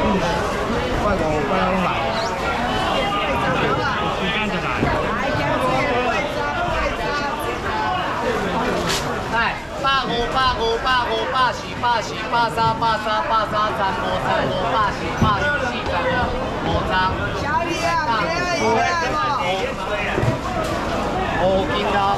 拜五拜拢来。时间就来。 来85、85、85、84、84、85、34、35、36、35、36、34、35、35。小李啊，哦，金刀。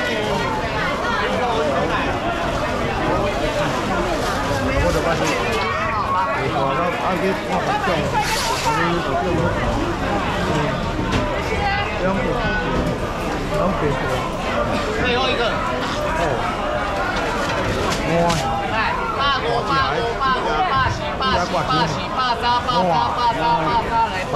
我就把你，我那按给我发奖，你就叫我，两百， 最后一个。 哦，哇！ 来，85、85、85、84、84、84、84、84、84来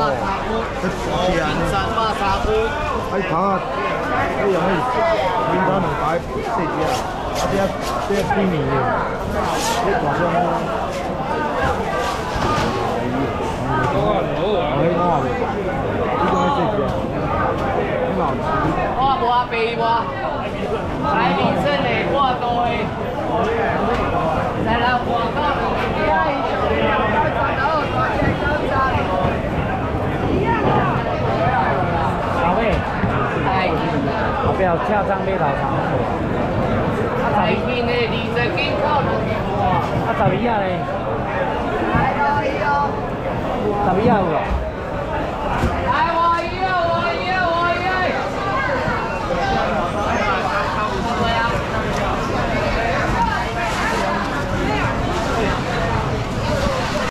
83，83、83。 哎，头啊，哎呀，领导2摆4只，啊这几年的，这大双。 我无阿肥无，来民生的我多的，来来广告的， 老妹， 哎， 后壁车站码头长。 来面的20斤靠2 啊，12啊嘞，12啊有无？